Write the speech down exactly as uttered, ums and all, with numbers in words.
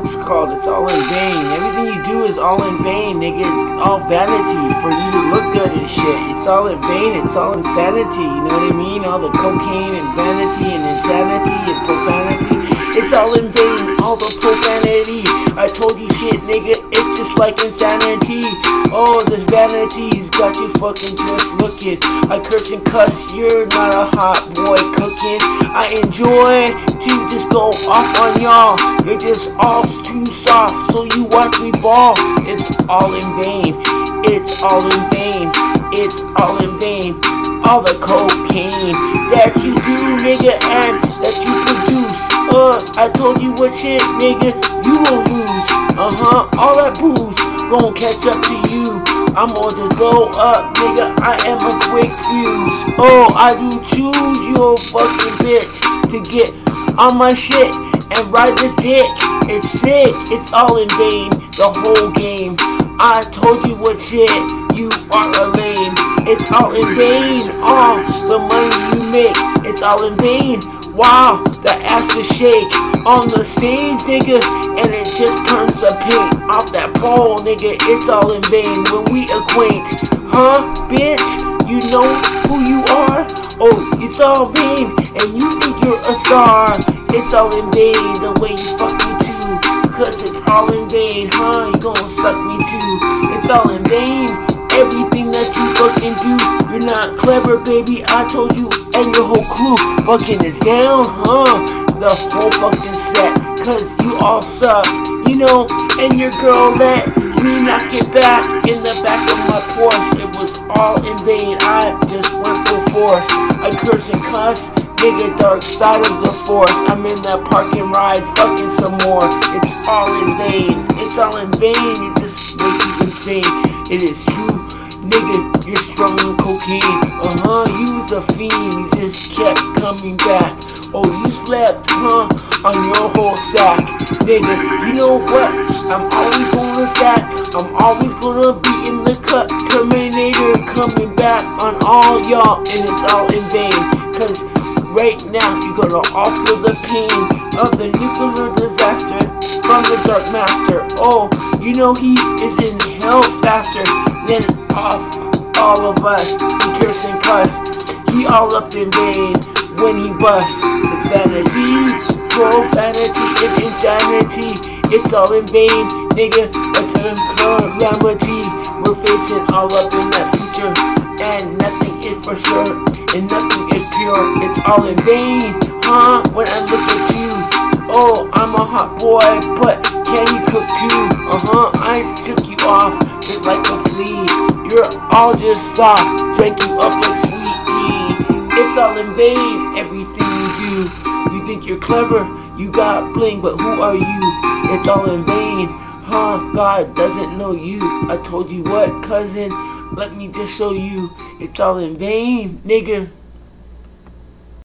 what's it called? It's all in vain. Everything you do is all in vain, nigga. It's all vanity for you to look good and shit. It's all in vain. It's all insanity. You know what I mean? All the cocaine and vanity and insanity and profanity. It's all in vain. All the profanity. I told you shit, nigga. It's just like insanity. Oh, this vanity's got you fucking just looking. I curse and cuss. You're not a hot boy cooking. I enjoy to just go off on y'all. You're just all too soft, so you watch me ball. It's all in vain. It's all in vain. It's all in vain. All the cocaine that you do, nigga, and that you produce. Uh, I told you what shit, nigga, you will lose. Uh-huh, all that booze gon' catch up to you. I'm gonna just blow up, nigga, I am a quick fuse. Oh, I do choose you a fucking bitch to get on my shit and ride this dick. It's sick, it's all in vain, the whole game. I told you what shit, you are a lame. It's all in vain, all the money you make. It's all in vain, wow, the ass to shake on the stage, nigga, and it just turns the paint off that pole, nigga. It's all in vain when we acquaint. Huh, bitch, you know who you are? Oh, it's all vain, and you think you're a star. It's all in vain, the way you fuck me too, cause it's all in vain, huh? You gon' suck me too. It's all in vain, everything that you fucking do. You're not clever, baby, I told you, and your whole crew fucking is down, huh? The whole fucking set, cause you all suck, you know, and your girl let me knock it back in the back of my Porsche. It was all in vain, I just went full force. I curse and cuss, nigga, dark side of the force. I'm in that parking ride, fucking some more. It's all in vain, it's all in vain. It just makes you insane. It is true, nigga, you're struggling cocaine. Uh-huh, you was a fiend, you just kept coming back. Oh, you slept, huh, on your whole sack. Nigga, you know what? I'm always gonna stack. I'm always gonna be in the cut. Terminator coming back on all y'all, and it's all in vain. Cause right now, you're gonna all feel the pain of the nuclear disaster from the Dark Master. Oh, you know he is in hell faster than off all of us. He curse and cuss. He all up in vain when he busts. It's vanity, profanity, and insanity. It's all in vain, nigga. It's a calamity. We're facing all up in that future, and nothing is for sure, and nothing is pure. It's all in vain, huh? When I look at you, oh, I'm a hot boy, but can you cook too? Uh-huh, I took you off just like a flea. You're all just soft, drank you up like sweet tea. It's all in vain, everything you do. You think you're clever, you got bling, but who are you? It's all in vain, huh? God doesn't know you. I told you what, cousin? Let me just show you. It's all in vain, nigga.